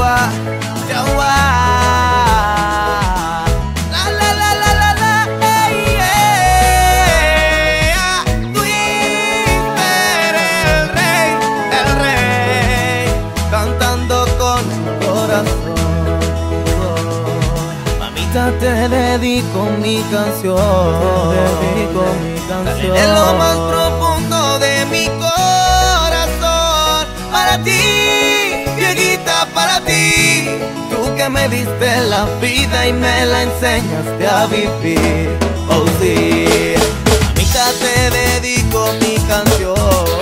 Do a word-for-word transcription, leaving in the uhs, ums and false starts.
Yawa, yawa. La la la la la la, hey, yeah. Tú eres el rey, el rey, cantando con el corazón. Mamita, te dedico mi canción, te dedico mi canción. En lo más profundo de mi corazón, para ti, vieguita, para ti. Tú que me diste la vida y me la enseñaste a vivir. Oh sí, mamita, te dedico mi canción.